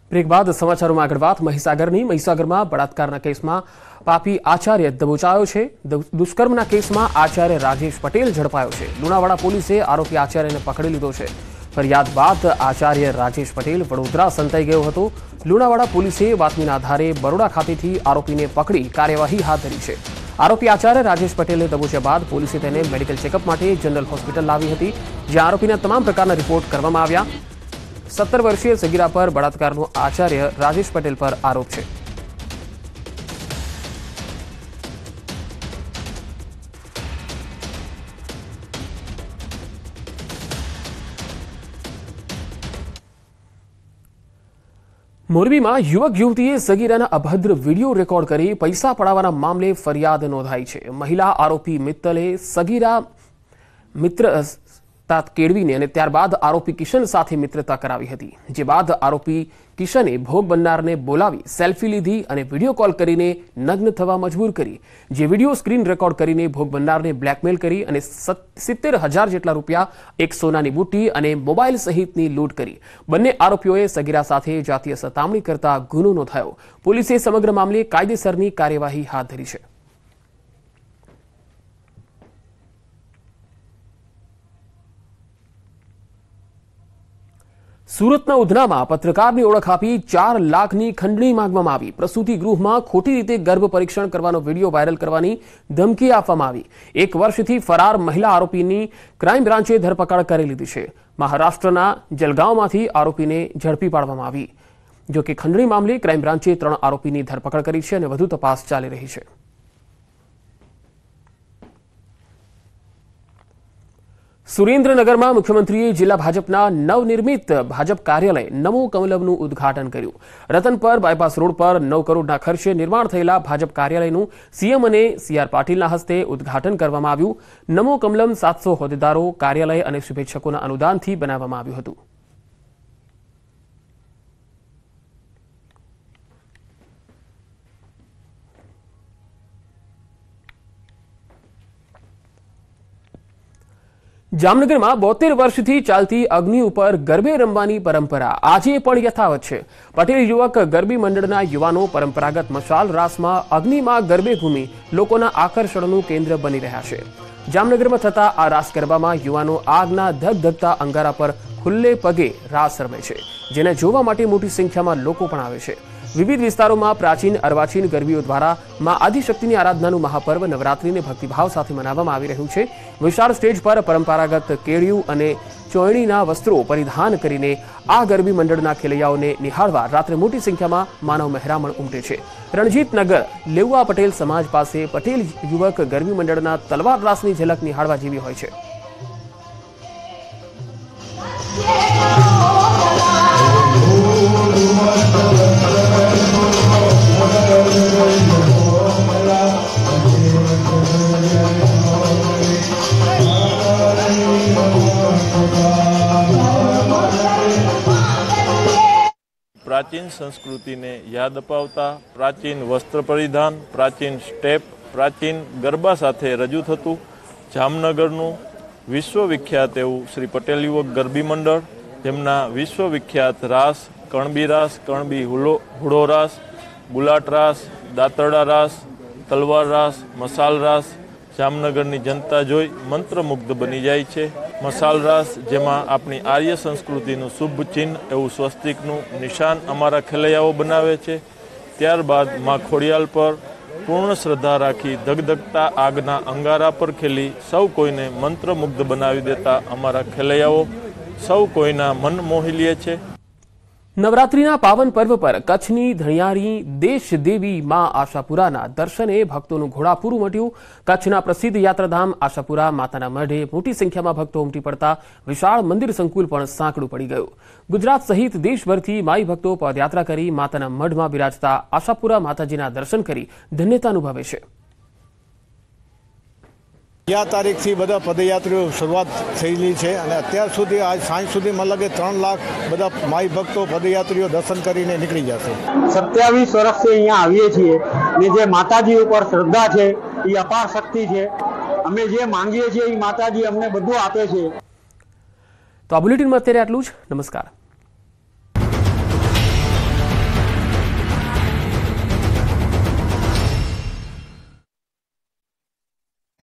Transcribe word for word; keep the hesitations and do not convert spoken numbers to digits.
Break બાદ સમાચારોમાં આગળ વાત મહીસાગરની મહીસાગરમાં બળાત્કારના કેસમાં પાપી આચાર્ય દબોચાયો છે। દુષ્કર્મના કેસમાં આચાર્ય રાજેશ પટેલ ઝડપાયો છે। લુણાવાડા પોલીસે આરોપી આચાર્યને પકડી લીધો છે। ફરિયાદ બાદ આચાર્ય રાજેશ પટેલ વડોદરા સંતાઈ ગયો હતો। લુણાવાડા પોલીસે બાતમીના આધારે બરોડા ખાતેથી આરોપીને પકડી કાર્યવાહી હાથ ધરી છે। આરોપી આચાર્ય રાજેશ પટેલને દબોચ્યા બાદ પોલીસે તેને મેડિકલ ચેકઅપ માટે જનરલ હોસ્પિટલ લાવી હતી, જ્યાં આરોપીના તમામ પ્રકારના રિપોર્ટ કરવામાં આવ્યા। सत्तर वर्षीय सगीरा पर बलात्कारનો आचार्य राजेश पटेल पर आरोप है। मोरबी में युवक युवतीए सगीराना अभद्र वीडियो रेकॉर्ड कर पैसा पड़ावाना मामले फरियाद नोंधाई है। महिला आरोपी मित्तले सगीरा मित्र केळवीने અને ત્યારબાદ આરોપી કિશન સાથે મિત્રતા કરાવી હતી, જે બાદ આરોપી કિશને ભોગ બનનારને બોલાવી સેલ્ફી લીધી અને વિડીયો કોલ કરીને નગ્ન થવા મજબૂર કરી, જે વિડીયો સ્ક્રીન રેકોર્ડ કરીને ભોગ બનનારને બ્લેકમેલ કરી અને સિત્તેર હજાર જેટલા રૂપિયા, એક સોનાની બુટ્ટી અને મોબાઈલ સહિતની લૂંટ કરી। બંને આરોપીઓએ સગીરા સાથે જાતીય સતામણી કરતા ગુનો નોંધાયો। પોલીસે સમગ્ર મામલે કાયદેસરની કાર્યવાહી હાથ ધરી છે। सूरतना उधना में पत्रकार की ओळख आपी चार लाख की खंडणी मांगवामां आवी। प्रसूति गृह में खोटी रीते गर्भ परीक्षण करवानो वीडियो वायरल करवानी धमकी आपवामां आवी। एक वर्षथी फरार महिला आरोपी की क्राइम ब्रांचे धरपकड़ करी लीधी है। महाराष्ट्रना जलगांवमांथी आरोपी ने झड़पी पाडवामां आवी। जो कि खंडणी मामले क्राइम ब्रांचे त्रण आरोपी की धरपकड़ करी है और वधु तपास चाली रही है। सुरेन्द्रनगर में मुख्यमंत्रीए जिला भाजपा नवनिर्मित भाजप कार्यालय नमो कमलमનું उद्घाटन કર્યું। રતનપર બાયપાસ રોડ પર नौ કરોડના ખર્ચે निर्माण થયેલા ભાજપ કાર્યાલયનું સીએમ અને સીઆર પાટીલના હસ્તે ઉદ્ઘાટન કરવામાં આવ્યું। નમો કમલમ सात सौ હોદ્દેદારો, કાર્યાલય અને શુભેચ્છકોના અનુદાનથી બનાવવામાં આવ્યું હતું। जामनगर में बोतेर वर्षथी चालती अग्नि पर गरबे रमवानी परंपरा आज पण यथावत है। पटेल युवक गरबी मंडळना युवानो परंपरागत मशाल रास में अग्नि में गरबे घूमी लोकोना आकर्षणनु केन्द्र बनी रह्या छे। जामनगर में थता आ रास गरबामां युवानो आगना धगधगता अंगारा पर खुल्ले पगे रास रमे छे, जेने जोवा माटे मोटी संख्यामां लोको पण आवे छे। विविध विस्तारों में प्राचीन अर्वाचीन गरबीओ द्वारा मां आदिशक्तिनी आराधनानुं महापर्व नवरात्रिने भक्तिभाव साथे मनाववामां आवी रह्युं छे। विशाल स्टेज पर परंपरागत केळिયું અને ચોયણીના વસ્ત્રો પરિધાન કરીને આ ગરબી મંડળના ખેલૈયાઓને નિહાળવા રાત્રે મોટી સંખ્યામાં માનવ મહેરામણ ઉમટે છે। રણજીત નગર લેઉવા પટેલ સમાજ પાસે પટેલ યુવક ગરબી મંડળના તલવાર રાસની ઝલક નિહાળવા જેવી હોય છે। प्राचीन संस्कृति ने याद अपावता प्राचीन वस्त्र परिधान, प्राचीन स्टेप, प्राचीन गरबा साथे रजू थतुं जामनगरनुं विश्वविख्यात एवं श्री पटेल युवक गरबी मंडळ, जेमना विश्वविख्यात रास, कणबी रास, कणबी हुलो हुड़ो रास, गुलाट रास, दातरडा रास, तलवार रास, मसाल रास जामनगरनी जनता जोई मंत्रमुग्ध बनी जाय छे। मसाल रास जेमां आपणी आर्य संस्कृतिनुं शुभ चिन्ह एवं स्वस्तिकनुं निशान अमारा खेलैयाओ बनावे छे। त्यारबाद मां खोडियाल पर पूर्ण श्रद्धा राखी धगधगता आगना अंगारा पर खेली सौ कोईने मंत्रमुग्ध बनावी देता अमारा खेलैयाओ सौ कोईना मन मोही ले छे। नवरात्रिना पावन पर्व पर कच्छनी धणियारी देश देवी मां आशापुराना दर्शने भक्तों घोड़ापूर उमट्યું। कच्छना प्रसिद्ध यात्राधाम आशापुरा माताना मढे मोटी संख्यामां भक्तो उमटी पड़ता विशाल मंदिर संकुल पण सांकड़ू पड़ी गयुं। गुजरात सहित देशभरथी माई भक्तो पदयात्रा करी माताना मढमां बिराजता आशापुरा माताजीना दर्शन करी धन्यता अनुभवे छे। या तारीख थी बधा पदयात्रीओ शुरुआत थयेली छे अने अत्यार सुधी आज सांज सुधीमां लगे त्रण लाख बधा माई भक्तो पदयात्रीओ दर्शन करीने निकળી जशे। सत्यावीस वर्षથી અહીંયા આવીએ છીએ ને જે માતાજી ઉપર શ્રદ્ધા છે એ અપાર શક્તિ છે। અમે જે માંગીએ છીએ એ માતાજી અમને બધું આપે છે। તો આ બુલેટિનમાં અત્યારે આટલું જ। નમસ્કાર।